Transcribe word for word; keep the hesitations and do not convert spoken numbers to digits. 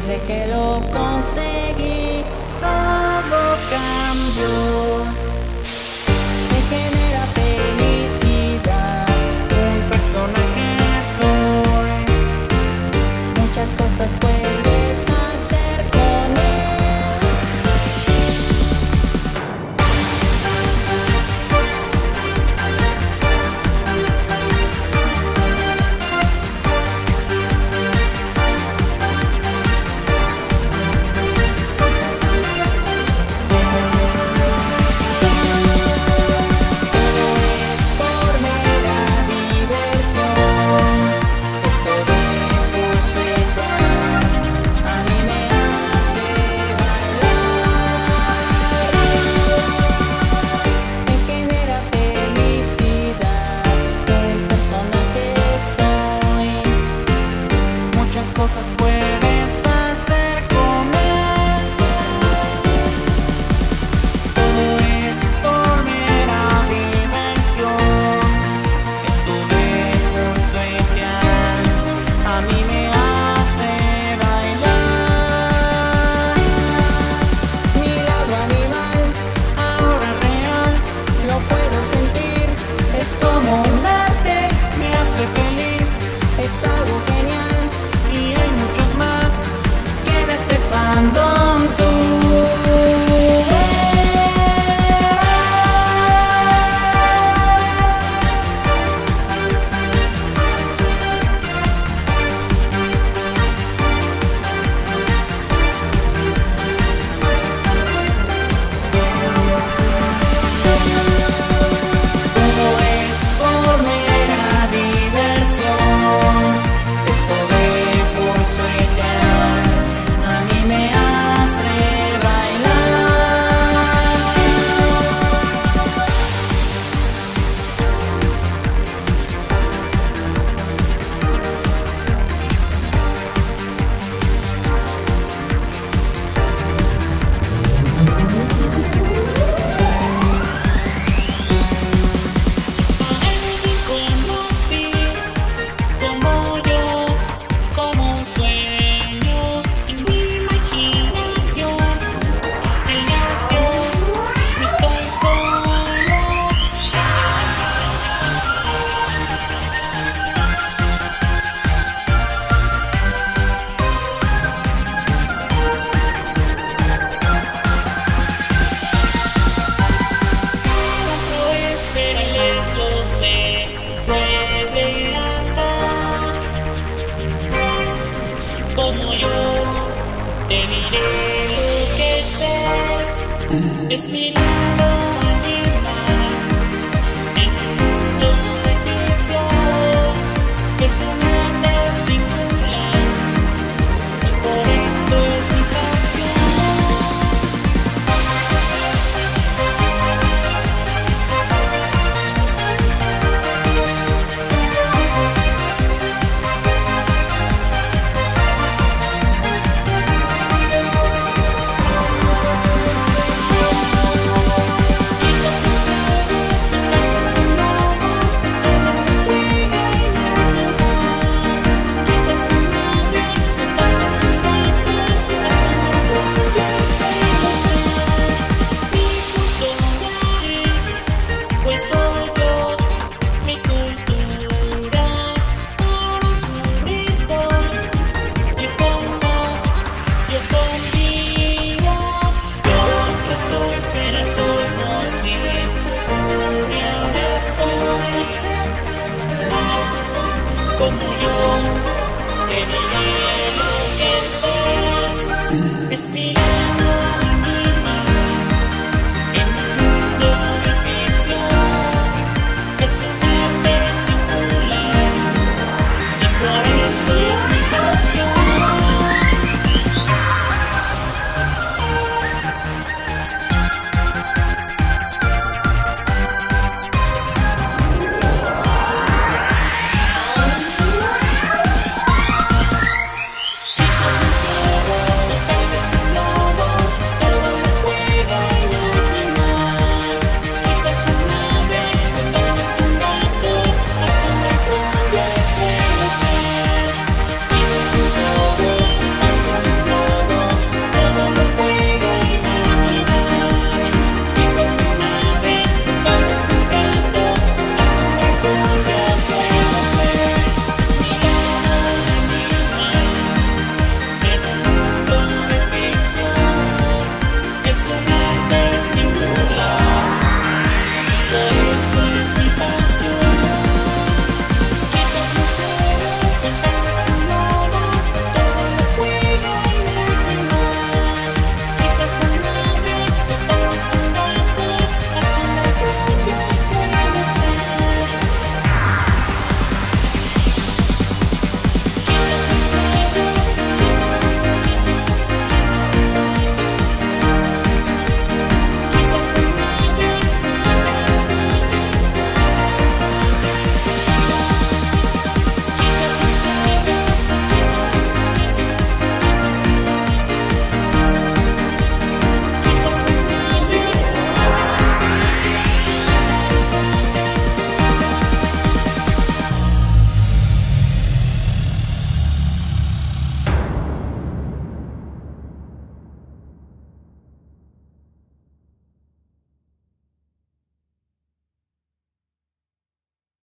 Desde que lo conseguí, todo cambió. Me genera felicidad, un personaje soy. Muchas cosas puedes hacer con él. Cosas puedes hacer con él. Todo es por mera diversión. Esto de forcejear a mí me hace bailar. Mi lado animal, ahora real, lo puedo sentir. Es como un arte, me hace feliz. Es algo genial. Y hay muchos más que en este fandom tú todo es por mera diversión. Esto de a mí me hace bailar. Alguien conocí como yo, como un sueño. Como yo, te diré lo que sé. Es mi lado animal, el mundo de ficción. Es un arte singular, y por eso es mi como yo, te diré lo que sé. Es mi